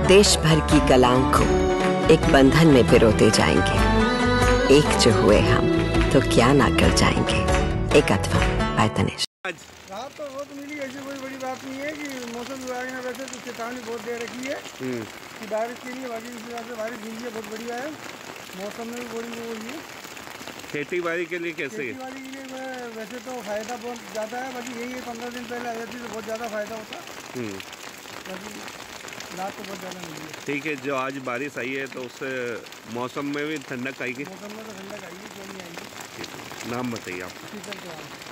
देश भर की कलाओं को एक बंधन में पिरोते जाएंगे। एक जो हुए हम तो क्या ना कर जाएंगे। एक अथवा पैतनिश। रात तो बहुत मिली, ऐसी कोई बड़ी बात नहीं है कि मौसम विभाग ने वैसे तो चेतावनी बहुत दे रखी है कि बारिश के लिए, बाकी इस हिसाब से बारिश हुई है, बहुत बढ़िया है। मौसम में भी बड़ी वो हुई है। खेती बाड़ी के लिए कैसे? खेती बाड़ी के लिए वैसे तो फायदा बहुत ज़्यादा है, बाकी यही है 15 दिन पहले आ जाती तो बहुत ज़्यादा फायदा होता। बाकी रात तो बहुत ज़्यादा मिली है। ठीक है, जो आज बारिश आई है तो उससे मौसम में भी ठंडक आएगी। मौसम में तो ठंडक आएगी, क्यों नहीं आएगी। नाम बताइए आप?